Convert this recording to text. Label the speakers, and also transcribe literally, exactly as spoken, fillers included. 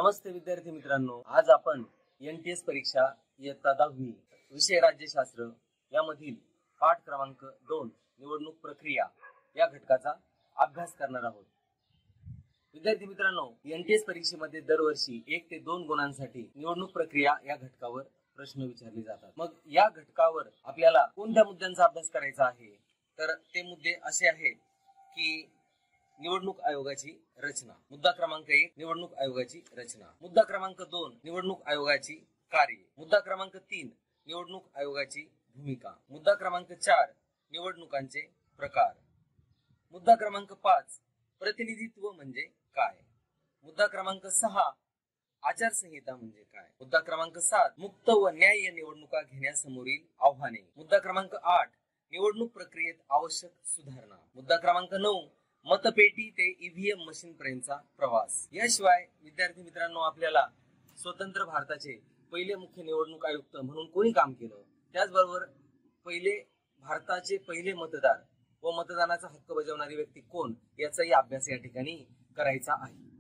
Speaker 1: नमस्ते विद्यार्थी मित्रांनो, आज आपण एन टी एस परीक्षा इयत्ता दहावी विषय राज्यशास्त्र यामधील पाठ क्रमांक दोन निवडणूक प्रक्रिया या घटकाचा अभ्यास करणार आहोत। विद्यार्थी मित्रांनो, एन टी एस परीक्षेमध्ये दरवर्षी एक ते दोन गुणांसाठी निवडणूक प्रक्रिया या घटकावर प्रश्न विचारले जातात। मग या घटकावर आपल्याला कोणत्या मुद्द्यांचा अभ्यास करायचा आहे, तर ते मुद्दे असे आहेत की निवडणूक आयोगाची रचना, मुद्दा क्रमांक एक निवडणूक आयोगाची रचना, मुद्दा क्रमांक दोन निवडणूक आयोगाची कार्य, मुद्दा क्रमांक तीन निवडणूक आयोगाची भूमिका, मुद्दा क्रमांक चार निवडणुकांचे प्रकार, मुद्दा क्रमांक पाच प्रतिनिधित्व म्हणजे काय, मुद्दा क्रमांक सहा आचारसंहिता म्हणजे काय, मुद्दा क्रमांक सात मुक्त व न्याय्य निवडणुका घेण्यासमोरील आव्हाने, मुद्दा क्रमांक आठ निवडणूक प्रक्रियेत आवश्यक सुधारणा, मुद्दा क्रमांक नऊ मतपेटी ते ईव्हीएम मशीन पर्यंतचा प्रवास। याशिवाय विद्यार्थी मित्रांनो, आपल्याला स्वतंत्र भारताचे पहिले मुख्य निवडणूक आयुक्त म्हणून कोणी काम केलं, त्याचबरोबर पहिले भारताचे पहिले मतदार व मतदानाचा हक्क बजावणारी व्यक्ती कोण याचाही अभ्यास या ठिकाणी करायचा आहे।